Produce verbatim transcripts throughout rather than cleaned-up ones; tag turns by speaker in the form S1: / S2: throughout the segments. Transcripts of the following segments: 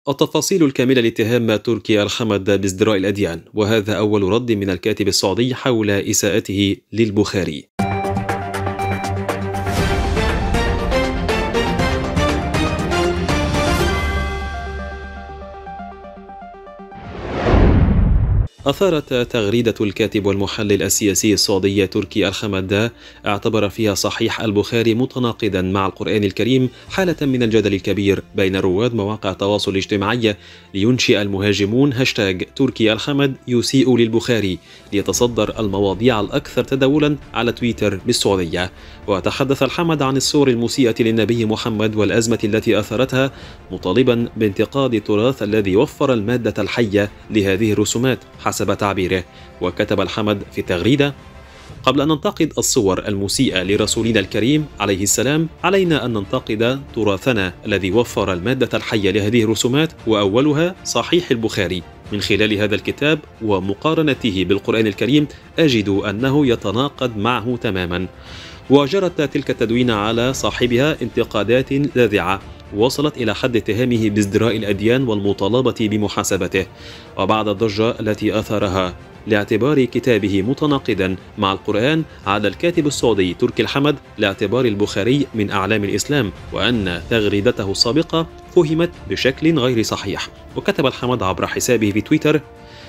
S1: التفاصيل الكاملة لاتهام تركي الحمد بازدراء الأديان، وهذا أول رد من الكاتب السعودي حول إساءته للبخاري. أثارت تغريدة الكاتب والمحلل السياسي السعودي تركي الحمد اعتبر فيها صحيح البخاري متناقضا مع القرآن الكريم حالة من الجدل الكبير بين رواد مواقع التواصل الاجتماعي، لينشئ المهاجمون هاشتاج تركي الحمد يسيء للبخاري ليتصدر المواضيع الأكثر تداولا على تويتر بالسعودية. وتحدث الحمد عن الصور المسيئة للنبي محمد والأزمة التي أثرتها، مطالبا بانتقاد التراث الذي وفر المادة الحية لهذه الرسومات حسب تعبيره. وكتب الحمد في التغريدة: قبل أن ننتقد الصور المسيئة لرسولنا الكريم عليه السلام، علينا أن ننتقد تراثنا الذي وفر المادة الحية لهذه الرسومات، وأولها صحيح البخاري. من خلال هذا الكتاب ومقارنته بالقرآن الكريم أجد أنه يتناقض معه تماما. وجرت تلك التدوين على صاحبها انتقادات لاذعة وصلت إلى حد اتهامه بازدراء الأديان والمطالبة بمحاسبته. وبعد الضجة التي أثارها لاعتبار كتابه متناقضا مع القرآن، عاد الكاتب السعودي تركي الحمد لاعتبار البخاري من أعلام الإسلام، وأن تغريدته السابقة فهمت بشكل غير صحيح. وكتب الحمد عبر حسابه في تويتر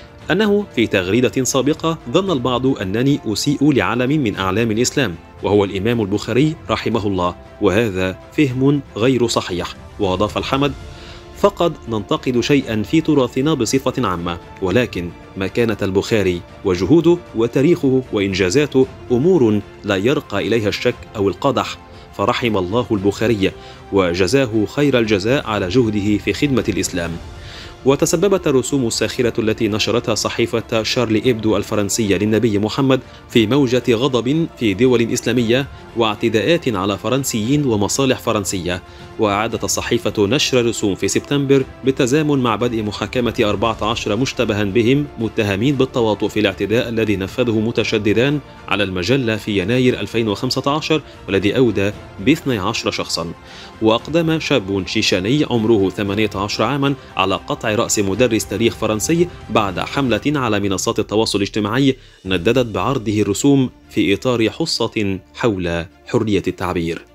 S1: أنه في تغريدة سابقة ظن البعض أنني أسيء لعلم من أعلام الإسلام وهو الإمام البخاري رحمه الله، وهذا فهم غير صحيح. وأضاف الحمد: فقد ننتقد شيئا في تراثنا بصفة عامة، ولكن مكانة البخاري وجهوده وتاريخه وإنجازاته أمور لا يرقى إليها الشك أو القدح، فرحم الله البخاري وجزاه خير الجزاء على جهده في خدمة الإسلام. وتسببت الرسوم الساخرة التي نشرتها صحيفة شارلي إبدو الفرنسية للنبي محمد في موجة غضب في دول إسلامية واعتداءات على فرنسيين ومصالح فرنسية. وأعادت الصحيفة نشر رسوم في سبتمبر بالتزامن مع بدء محاكمة أربعة عشر مشتبها بهم متهمين بالتواطؤ في الاعتداء الذي نفذه متشددان على المجلة في يناير ألفين وخمسة عشر، والذي أودى باثني عشر شخصا. وأقدم شاب شيشاني عمره ثمانية عشر عاما على قطع رأس مدرس تاريخ فرنسي بعد حملة على منصات التواصل الاجتماعي نددت بعرضه الرسوم في إطار حصة حول حرية التعبير.